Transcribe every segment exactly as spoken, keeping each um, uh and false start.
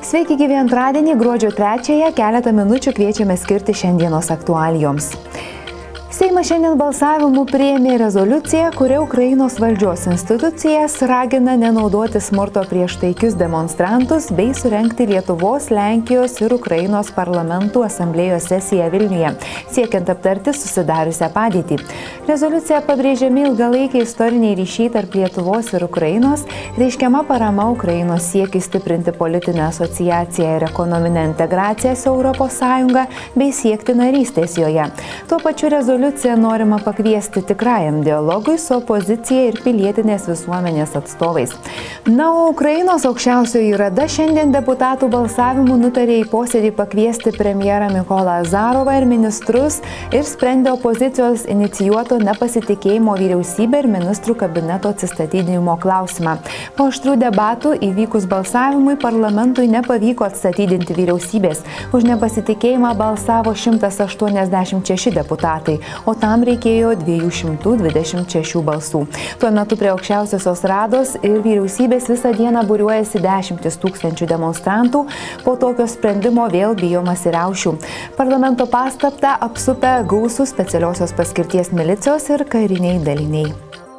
Sveiki gyvi antradienį, gruodžio trečiąją, keletą minučių kviečiame skirti šiandienos aktualijoms. Seimas šiandien balsavimu priėmė rezoliuciją, kuria Ukrainos valdžios institucijas ragina nenaudoti smurto prieš taikius demonstrantus bei surengti Lietuvos, Lenkijos ir Ukrainos parlamentų asamblėjos sesiją Vilniuje, siekiant aptarti susidariusią padėtį. Rezoliucija pabrėžiami ilgalaikiai istoriniai ryšiai tarp Lietuvos ir Ukrainos, reiškiama parama Ukrainos siekiui stiprinti politinę asociaciją ir ekonominę integraciją su Europos Sąjunga bei siekti narystės joje. Tuo pačiu rezoliucija norima pakviesti tikrajam dialogui su opozicija ir pilietinės visuomenės atstovais. Na, o Ukrainos aukščiausioji rada šiandien deputatų balsavimu nutarė į posėdį pakviesti premjerą Mykolą Azarovą ir ministrus ir sprendė opozicijos inicijuoto nepasitikėjimo vyriausybė ir ministrų kabineto atsistatydinimo klausimą. Po aštrių debatų įvykus balsavimui parlamentui nepavyko atstatydinti vyriausybės. Už nepasitikėjimą balsavo šimtas aštuoniasdešimt šeši deputatai, o tam reikėjo dviejų šimtų dvidešimt šešių balsų. Tuo metu prie aukščiausiosios rados ir vyriausybės visą dieną būriuojasi dešimtis tūkstančių demonstrantų, po tokio sprendimo vėl bijomasi riaušių. Parlamento pastatą apsupę gausūs specialiosios paskirties milicijos ir kariniai daliniai.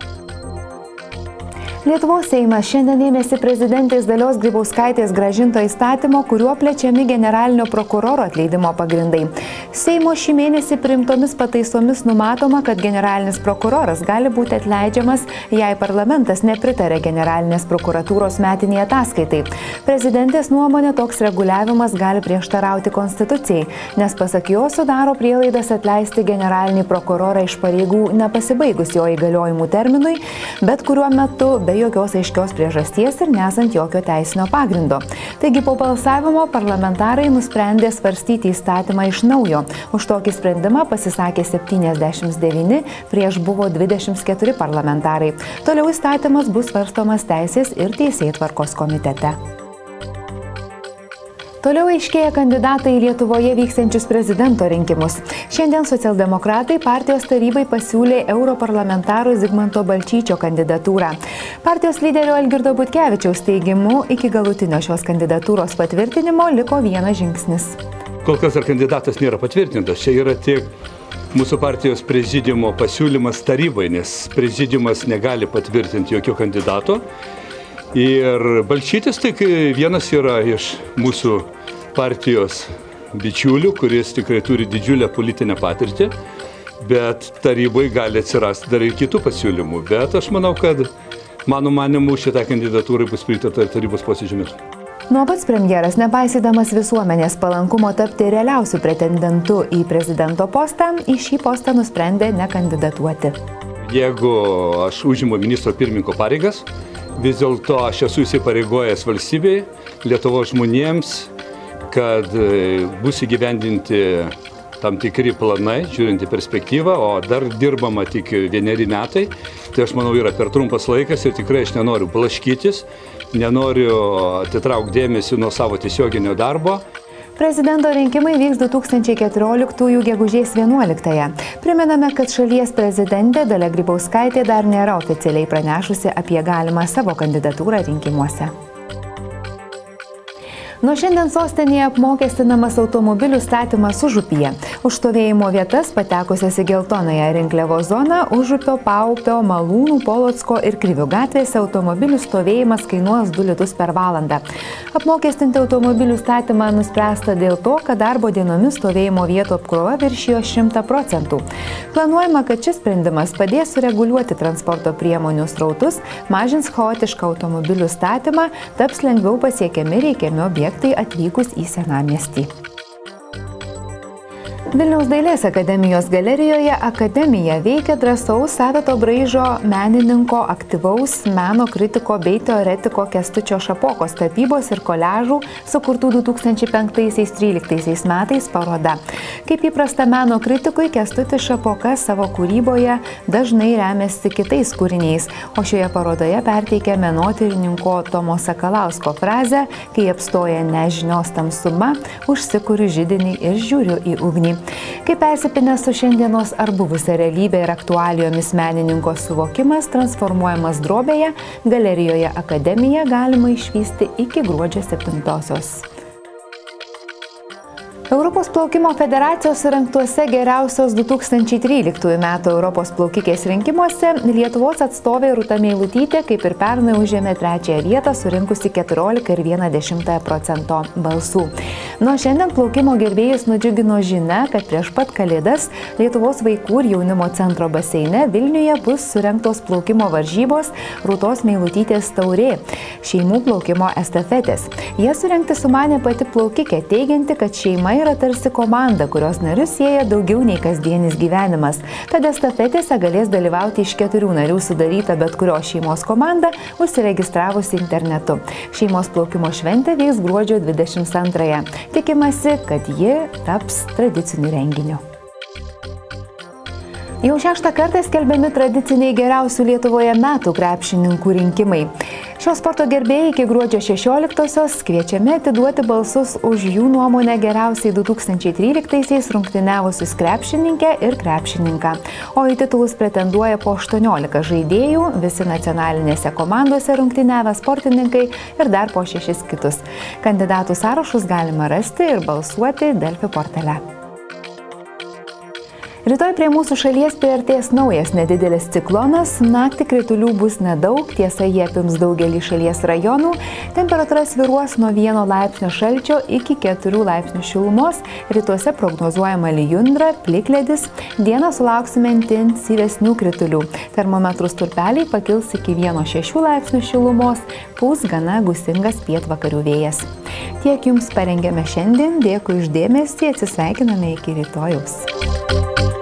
Lietuvos Seimas šiandien ėmėsi prezidentės Dalios Grybauskaitės grąžinto įstatymo, kuriuo plečiami generalinio prokuroro atleidimo pagrindai. Seimo šį mėnesį priimtomis pataisomis numatoma, kad generalinis prokuroras gali būti atleidžiamas, jei parlamentas nepritarė generalinės prokuratūros metiniai ataskaitai. Prezidentės nuomonė toks reguliavimas gali prieštarauti konstitucijai, nes pasak jo sudaro prielaidas atleisti generalinį prokurorą iš pareigų nepasibaigus jo įgaliojimų terminui, bet kuriuo metu be jokios aiškios priežasties ir nesant jokio teisinio pagrindo. Taigi po balsavimo parlamentarai nusprendė svarstyti įstatymą iš naujo. Už tokį sprendimą pasisakė septyniasdešimt devyni, prieš buvo dvidešimt keturi parlamentarai. Toliau įstatymas bus svarstomas Teisės ir Teisėtvarkos komitete. Toliau aiškėja kandidatai į Lietuvoje vyksiančius prezidento rinkimus. Šiandien socialdemokratai partijos tarybai pasiūlė europarlamentaro Zigmanto Balčyčio kandidatūrą. Partijos lyderio Algirdo Butkevičiaus teigimu, iki galutinio šios kandidatūros patvirtinimo liko vienas žingsnis. Kol kas dar kandidatas nėra patvirtintas. Čia yra tik mūsų partijos prezidiumo pasiūlymas tarybai, nes prezidiumas negali patvirtinti jokio kandidato. Ir Balčytis tik vienas yra iš mūsų partijos bičiulių, kuris tikrai turi didžiulę politinę patirtį, bet tarybai gali atsirasti dar ir kitų pasiūlymų. Bet aš manau, kad mano manimu šitą kandidatūrą bus pritarta tarybos posėdžio metu. Nuo pats premjeras, nepaisydamas visuomenės palankumo tapti realiausių pretendentų į prezidento postą, į šį postą nusprendė nekandidatuoti. Jeigu aš užimu ministro pirmininko pareigas, vis dėlto aš esu įsipareigojęs valstybei, Lietuvos žmonėms, kad bus įgyvendinti tam tikri planai, žiūrint į perspektyvą, o dar dirbama tik vieneri metai. Tai aš manau yra per trumpas laikas ir tikrai aš nenoriu blaškytis, nenoriu atitraukti dėmesį nuo savo tiesioginio darbo. Prezidento rinkimai vyks du tūkstančiai keturioliktųjų gegužės vienuoliktąją. Primename, kad šalies prezidentė Dalia Grybauskaitė dar nėra oficialiai pranešusi apie galimą savo kandidatūrą rinkimuose. Nuo šiandien sostinėje apmokestinamas automobilių statymas Užupyje. Už stovėjimo vietas patekusias į geltonąją rinkliavos zoną Užupio, Paupio, Malūnų, Polocko ir Krivių gatvėse automobilių stovėjimas kainuos du litus per valandą. Apmokestinti automobilių statymą nuspręsta dėl to, kad darbo dienomis stovėjimo vietų apkrova viršijo šimtą procentų. Planuojama, kad šis sprendimas padės sureguliuoti transporto priemonių srautus, mažins chaotišką automobilių statymą, taps lengviau pasiekiami reikiami objektai atvykus į senamiestį. Vilniaus dailės akademijos galerijoje Akademija veikia drąsaus savito braižo menininko, aktyvaus meno kritiko bei teoretiko Kęstučio Šapokos tapybos ir koliažų sukurtų du tūkstančiai penktaisiais tryliktaisiais metais paroda. Kaip įprasta meno kritikui, Kęstutis Šapoka savo kūryboje dažnai remiasi kitais kūriniais, o šioje parodoje perteikia menotyrininko Tomo Sakalausko frazę, kai apstoja nežinios tamsuma, užsikuriu židinį ir žiūriu į ugnį. Kaip persipinęs su šiandienos ar buvusia realybė ir aktualijomis menininko suvokimas transformuojamas drobėje, galerijoje Akademija galima išvysti iki gruodžio septintosios. Europos plaukimo federacijos surengtuose geriausios du tūkstančiai tryliktųjų metų Europos plaukikės rinkimuose Lietuvos atstovė Rūta Meilutytė kaip ir pernai užėmė trečiąją vietą, surinkusi keturiolika ir vieną dešimtąją procento balsų. Nuo šiandien plaukimo gerbėjus nudžiugino žinia, kad prieš pat Kalėdas Lietuvos vaikų ir jaunimo centro baseine Vilniuje bus surengtos plaukimo varžybos Rūtos Meilutytės taurė – šeimų plaukimo estafetės. Jie surengti sumanė pati plaukikė, teigianti, kad šeima yra tarsi komanda, kurios narius sieja daugiau nei kasdienis gyvenimas. Tad estafetėse galės dalyvauti iš keturių narių sudaryta bet kurios šeimos komanda, užsiregistravusi internetu. Šeimos plaukimo šventė vyks gruodžio dvidešimt antrąją. Tikimasi, kad ji taps tradiciniu renginiu. Jau šeštą kartą skelbiami tradiciniai geriausių Lietuvoje metų krepšininkų rinkimai. Šios sporto gerbėjai iki gruodžio šešioliktosios kviečiami atiduoti balsus už jų nuomonę geriausiai du tūkstančiai tryliktaisiais rungtyniavusius krepšininkę ir krepšininką. O į titulus pretenduoja po aštuoniolika žaidėjų, visi nacionalinėse komandose rungtyniavę sportininkai ir dar po šešis kitus. Kandidatų sąrašus galima rasti ir balsuoti Delfi portale. Rytoj prie mūsų šalies priartės naujas nedidelis ciklonas, naktį kritulių bus nedaug, tiesa jie apims daugelį šalies rajonų, temperatūra svyruos nuo vieno laipsnio šalčio iki keturių laipsnių šilumos, rytuose prognozuojama lijundra, plikledis, dieną sulauksime intensyvesnių kritulių, termometrų stulpeliai pakils iki vieno šešių laipsnių šilumos, pūs gana gūsingas pietvakarių vėjas. Tiek jums parengėme šiandien, dėkui už dėmesį, atsisveikiname iki rytojaus.